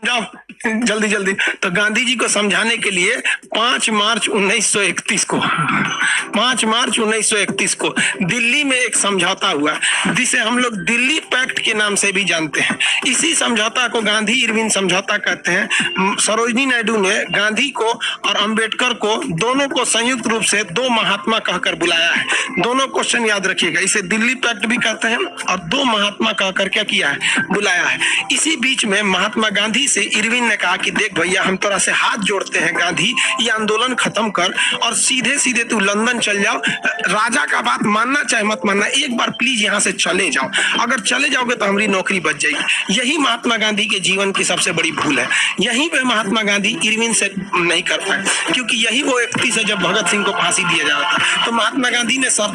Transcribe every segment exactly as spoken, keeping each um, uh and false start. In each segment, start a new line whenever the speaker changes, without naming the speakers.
जाओ जल्दी जल्दी। तो गांधी जी को समझाने के लिए पांच मार्च उन्नीस सौ इकतीस को पांच मार्च उन्नीस सौ इकतीस को दिल्ली में एक समझौता हुआ, जिसे हम लोग दिल्ली पैक्ट के नाम से भी जानते हैं। इसी समझौता को गांधी इरविन समझौता कहते हैं। सरोजिनी नायडू ने गांधी को और अंबेडकर को दोनों को संयुक्त रूप से दो महात्मा कहकर बुलाया है। दोनों क्वेश्चन याद रखिएगा, इसे दिल्ली पैक्ट भी कहते हैं और दो महात्मा कहकर क्या किया है, बुलाया है। इसी बीच में महात्मा गांधी से इरविन ने कहा कि देख भैया, हम तोरा से हाथ जोड़ते हैं गांधी, ये आंदोलन खत्म कर और सीधे सीधे तू लंदन चल जाओ। राजा का बात मानना चाहे मत मानना, एक बार प्लीज यहाँ से चले जाओ। अगर चले जाओगे तो हमारी नौकरी बच जाएगी। यही महात्मा गांधी के जीवन की सबसे बड़ी भूल है। यहीं पे महात्मा गांधी इरविन से नहीं कर पाए, क्योंकि यही वो व्यक्ति है जब भगत सिंह को फांसी दिया जा रहा था तो महात्मा गांधी ने शर्त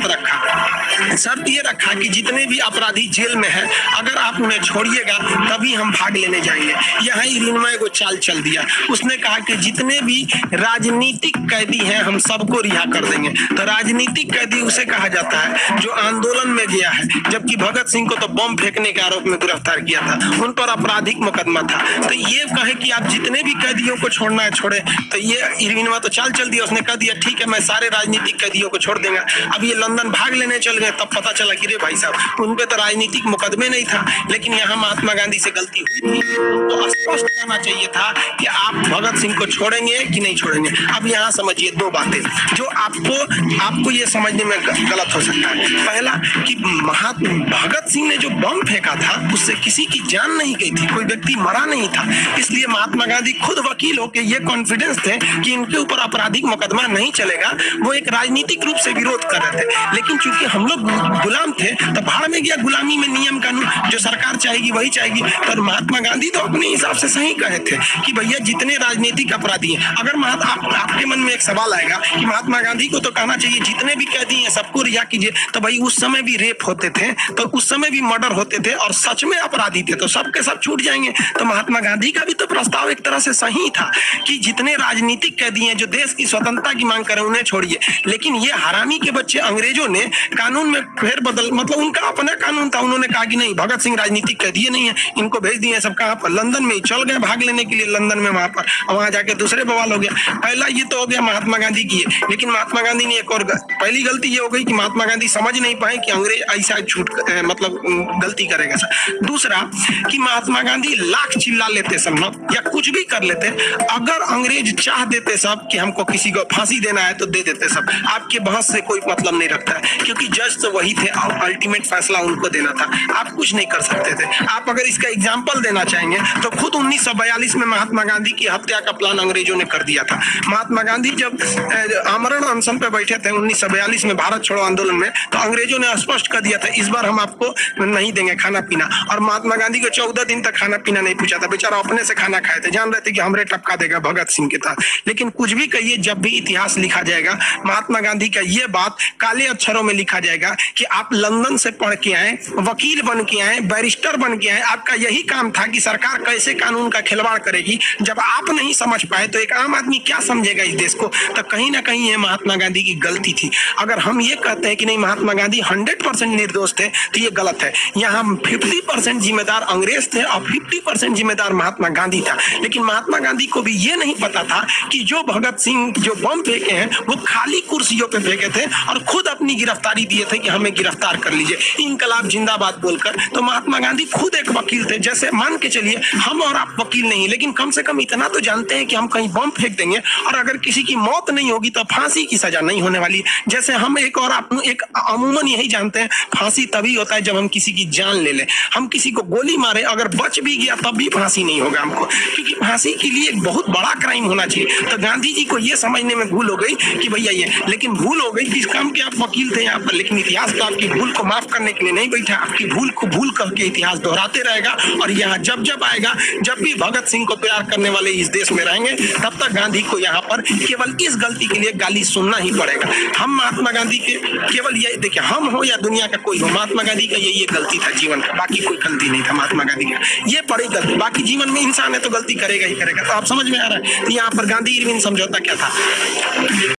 रखा शर्त ये रखा कि जितने भी अपराधी जेल में हैं, अगर आप उन्हें छोड़िएगा तभी हम भाग लेने जाएंगे। यहाँ इरविन में एगो चाल चल दिया। उसने कहा कि जितने भी राजनीतिक कैदी हैं हम सबको रिहा कर देंगे। तो राजनीतिक कैदी उसे कहा जाता है जो आंदोलन में गया है, जबकि भगत सिंह को तो बम फेंकने के आरोप में गिरफ्तार किया था, उन पर आपराधिक मुकदमा था। तो ये कहे कि आप जितने भी कैदियों को छोड़ना है छोड़े, तो ये इरविन में तो चाल चल दिया। उसने कह दिया ठीक है, मैं सारे राजनीतिक कैदियों को छोड़ देंगे। अब ये लंदन भाग लेने चल गए, तब पता चला कि रे भाई साहब, उन पे तो राजनीतिक मुकदमे नहीं था। लेकिन यहाँ महात्मा गांधी से गलती हुई थी, तो स्पष्ट कहना चाहिए था कि आप भगत सिंह को छोड़ेंगे कि नहीं छोड़ेंगे। अब यहाँ समझिए दो बातें जो आपको आपको ये समझने में गलत हो सकता है। पहला कि महात्मा भगत सिंह ने जो बम फेंका था उससे किसी की जान नहीं गई थी, कोई व्यक्ति मरा नहीं था। इसलिए महात्मा गांधी खुद वकील होकर ये कॉन्फिडेंस थे कि इनके ऊपर आपराधिक मुकदमा नहीं चलेगा। वो एक राजनीतिक रूप से विरोध कर रहे थे। लेकिन चूंकि हम लोग गुलाम थे तो भाड़ में गया गुलामी में नियम कानून, जो सरकार चाहेगी वही चाहेगी। पर महात्मा गांधी तो अपने हिसाब से सही कहे थे कि भैया जितने राजनीतिक अपराधी हैं, अगर महात्मा आप, आपके मन में एक सवाल आएगा कि महात्मा गांधी को तो कहना चाहिए जितने भी कैदी हैं सबको रिहा कीजिए, तो भाई उस समय भी रेप होते थे, तो उस समय भी मर्डर होते थे और सच में अपराधी थे, तो सबके सब छूट जाएंगे। तो महात्मा गांधी का भी तो प्रस्ताव एक तरह से सही था कि जितने राजनीतिक कैदी हैं जो देश की स्वतंत्रता की मांग करें उन्हें छोड़िए। लेकिन ये हरामी के बच्चे अंग्रेजों ने कानून में फेर बदल, मतलब उनका अपना कानून था, उन्होंने कहा कि नहीं भगत सिंह राजनीतिक कैदी नहीं है, इनको भेज दिए। सब कहाँ पर? लंदन में चल गए भाग लेने के लिए, लंदन में वहां पर, वहां जाके दूसरे बवाल हो गया। पहला ये तो हो गया महात्मा गांधी की। लेकिन महात्मा गांधी ने एक और पहली गलती ये हो गई कि महात्मा गांधी समझ नहीं पाए कि अंग्रेज ऐसा छूट मतलब गलती करेगा सर। दूसरा कि महात्मा गांधी लाख चिल्ला लेते सब लोग या कुछ भी कर लेते, अगर अंग्रेज चाह देते सब कि हमको किसी को फांसी देना है तो दे देते सब। आपके बहस से कोई मतलब नहीं रखता है, क्योंकि जज तो वही थे और अल्टीमेट फैसला उनको देना था। आप कुछ नहीं कर सकते थे। आप अगर इसका एग्जाम्पल देना चाहेंगे तो खुद उन्नीस सौ बयालीस में महात्मा गांधी की हत्या का प्लान अंग्रेजों ने कर दिया था। महात्मा गांधी जब आमरण अनशन पे बैठे थे उन्नीस सौ बयालीस में भारत छोड़ो आंदोलन में, तो अंग्रेजों ने स्पष्ट कर दिया था इस बार हम आपको नहीं देंगे खाना पीना। और महात्मा गांधी को चौदह दिन तक खाना पीना नहीं पूछा था, बेचारा अपने से खाना खाए थे, जान रहे थे कि हमरे टपका देगा भगत सिंह के साथ। लेकिन कुछ भी कहिए, जब भी इतिहास लिखा जाएगा महात्मा गांधी का ये बात काले अक्षरों में लिखा जाएगा कि आप लंदन से पढ़ के आए, वकील बन के आए, बैरिस्टर बन के आए, आपका यही काम था कि सरकार कैसे कानून का खिलवाड़ करेगी। जब आप नहीं समझ पाए तो एक आम आदमी क्या समझेगा इस देश को। तो कहीं ना कहीं ये महात्मा गांधी की गलती थी। अगर हम ये कहते हैं कि नहीं महात्मा गांधी हंड्रेड परसेंट निर्दोष थे तो ये गलत है। यहाँ फिफ्टी परसेंट जिम्मेदार अंग्रेज थे और फिफ्टी परसेंट जिम्मेदार महात्मा गांधी था। लेकिन महात्मा गांधी को भी ये नहीं पता था कि जो भगत सिंह जो बम फेंके हैं वो खाली कुर्सियों पे फेंके थे और खुद अपनी गिरफ्तारी दिए थे कि हमें गिरफ्तार कर लीजिए, इनकलाब जिंदाबाद बोलकर। तो महात्मा गांधी खुद एक वकील थे। जैसे मान के चलिए हम और आप वकील नहीं, लेकिन कम से कम इतना तो जानते हैं कि हम कहीं बम फेंक देंगे और अगर किसी की मौत नहीं होगी तो फांसी की सजा नहीं होने वाली। जैसे हम एक और आप एक अमूमन यही जानते हैं फांसी तभी होता है जब हम किसी की जान ले लें। हम किसी को गोली मारे, अगर बच भी गया तब भी फांसी नहीं होगा हमको, क्योंकि फांसी के लिए एक बहुत बड़ा क्राइम होना चाहिए। तो गांधी जी को ये समझने में भूल हो गई कि भैया ये, लेकिन भूल हो गई किस काम के? आप वकील थे यहाँ पर। लेकिन इतिहास तो आपकी भूल को माफ करने के लिए नहीं बैठा, आपकी भूल को भूल करके इतिहास दोहराते रहेगा। और यहाँ जब जब आएगा, जब भी भगत सिंह को प्यार करने वाले इस देश में रहेंगे, तब तक गांधी को यहाँ पर केवल इस गलती के लिए गाली सुनना ही पड़ेगा। हम महात्मा गांधी के केवल ये देखिए, हम हो या दुनिया का कोई हो, महात्मा गांधी का ये ये गलती था जीवन का, बाकी कोई गलती नहीं था महात्मा गांधी का। ये बड़ी गलती, बाकी जीवन में इंसान है तो गलती करेगा ही करेगा। तो आप समझ में आ रहा है यहाँ पर गांधी इरविन समझौता क्या था।